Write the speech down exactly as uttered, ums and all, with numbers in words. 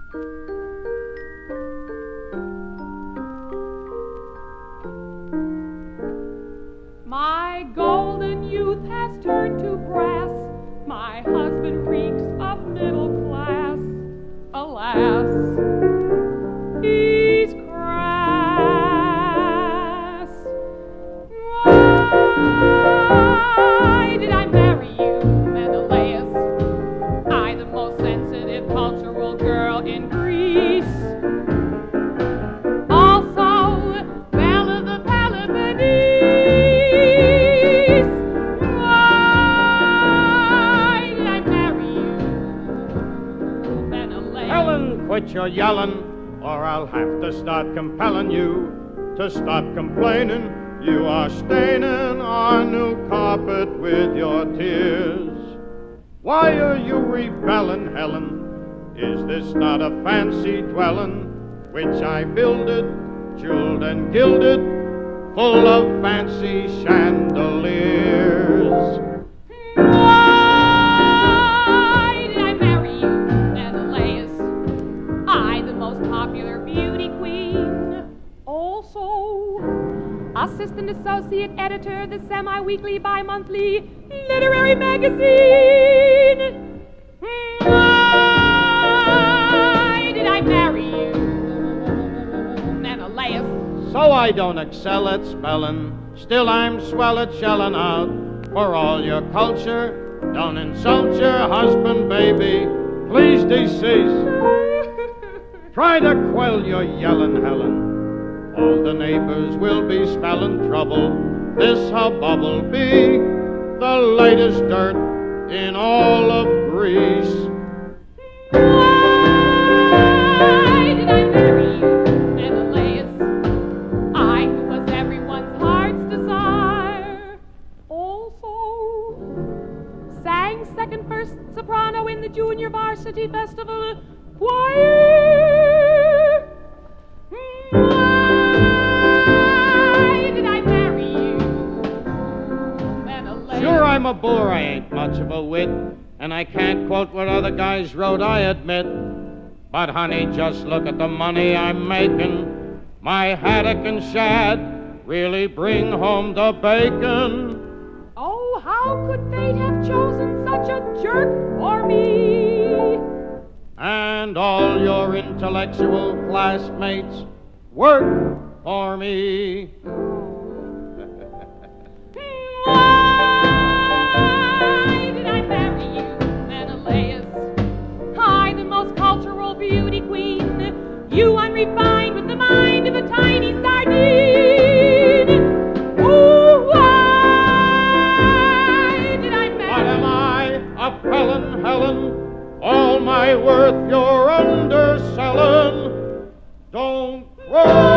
My golden youth has turned to brass. My husband reeks of middle class. Alas, he's crass. Why did I marry you, Menelaus? I, the most sensitive cultural girl in Greece. Also, Belle the Peloponnese. Why did I marry you, Menelaus? Helen, quit your yelling, or I'll have to start compelling you to stop complaining. You are staining our new carpet with your tears. Why are you rebelling, Helen? Is this not a fancy dwelling which I builded, jeweled and gilded, full of fancy chandeliers? Why did I marry you, Menelaus? I, the most popular beauty queen. Also, assistant associate editor of the semi-weekly, bi-monthly literary magazine. Why did I marry you, Menelaus? So I don't excel at spelling, still I'm swell at shelling out. For all your culture, don't insult your husband, baby. Please decease. Try to quell your yelling, Helen. All the neighbors will be spelling trouble. This hubbub'll be the latest dirt in all of Greece. Why did I marry you, Menelaus? I, who was everyone's heart's desire. Also, sang second, first, soprano in the junior varsity festival choir. Why did I marry you, Menelaus? Sure, I'm a bore, I ain't much of a wit, and I can't quote what other guys wrote, I admit. But honey, just look at the money I'm making. My haddock and shad really bring home the bacon. Oh, how could fate have chosen such a jerk for me? And all your intellectual classmates work for me. Why did I marry you, Menelaus? I, the most cultural beauty queen. You unrefined with the mind of a tiny sardine. Oh, why did I marry you? What am I, a felon, Helen? All my worth you're underselling. Don't throw